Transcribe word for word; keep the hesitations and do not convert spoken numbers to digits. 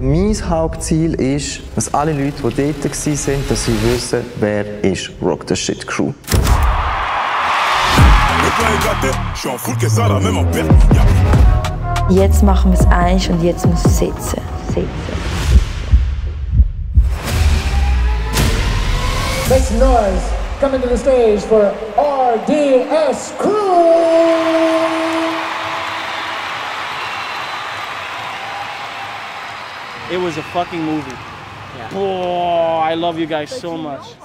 Mein Hauptziel ist, dass alle Leute, die dort waren, dass sie wissen, wer ist Rock the Shit Crew. Jetzt machen wir es eins und jetzt muss es sitzen. sitzen. Make some noise. Coming to the stage for R D S Crew. It was a fucking movie. Yeah. Oh, I love you guys so much.